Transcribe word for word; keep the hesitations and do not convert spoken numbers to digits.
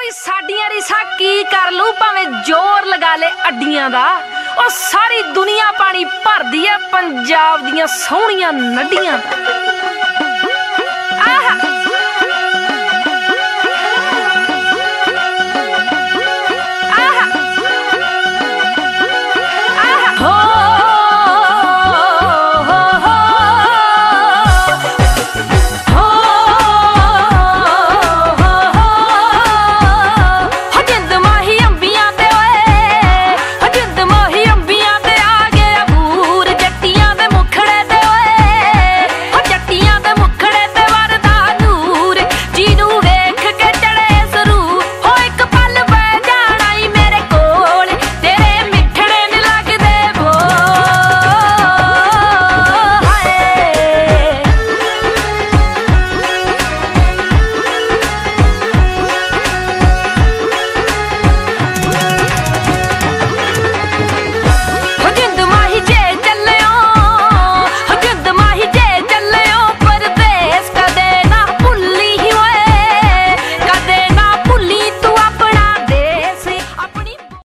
कोई साडियां रिसा की कर लू भावें जोर लगा ले अड्डियां दा। ओ सारी दुनिया पानी भरदी है पंजाब दियां सोहणियां नड्डियां दा।